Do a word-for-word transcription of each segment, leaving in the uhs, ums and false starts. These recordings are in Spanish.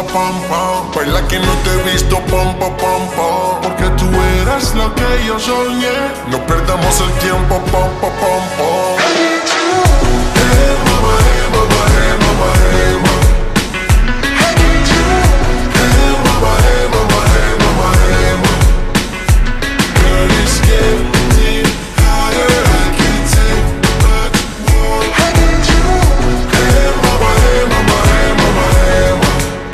pam, pam. Baila que no te he visto, pam, pam, pam, pam. Porque tú eras lo que yo soñé. No perdamos el tiempo, pam, pam, pam, pam. Hey, mama, hey, mama, hey, mama, hey, mama. Hey, mama, hey, mama, hey, mama, hey, mama. Girl, it's getting higher, I can't take much more. Hey, mama, hey, mama, hey, mama, hey, mama.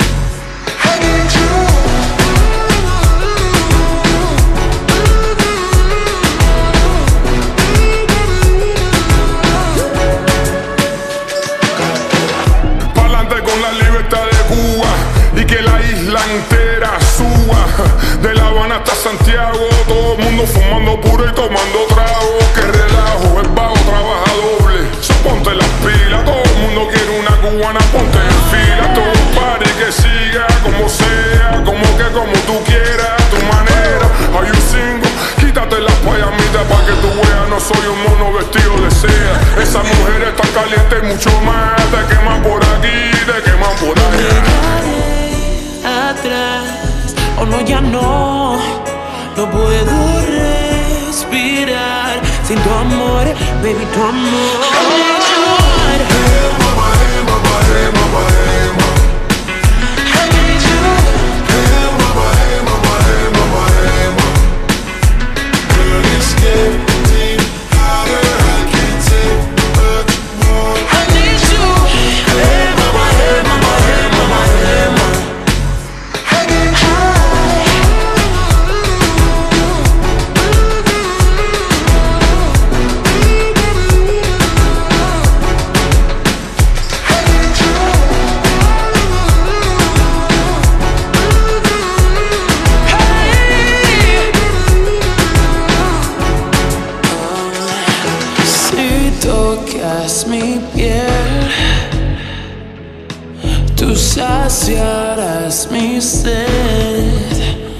Pa'lante con la libertad de Cuba y que la isla entera suba. De La Habana hasta Santiago, todo el mundo fumando puro y tomando trago. Que relajo, el vago trabaja doble. So ponte las pilas, todo el mundo quiere una cubana, ponte en fila. Todo un party que siga como sea, como que como tú quieras, a tu manera. Are you single? Quítate las payamitas pa' que tú veas, no soy un mono vestido de seda. Esa mujer está caliente mucho más, te queman por aquí, te queman por allá. Atrás, oh no, ya no, no puedo respirar sin tu amor, baby, tu amor. Hey, mama, hey, mama, hey, mama, hey, mama. Hey, mama, hey, mama, hey, mama, hey, mama. Girl, it's getting hotter, I can't take much more. I need you. Hey, mama, hey, mama, hey, mama, hey, mama. Si tocas mi piel, tú saciarás mi sed.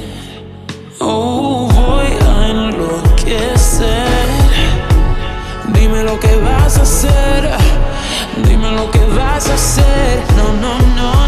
Oh, voy a enloquecer. Dime lo que vas a hacer, dime lo que vas a hacer. No, no, no.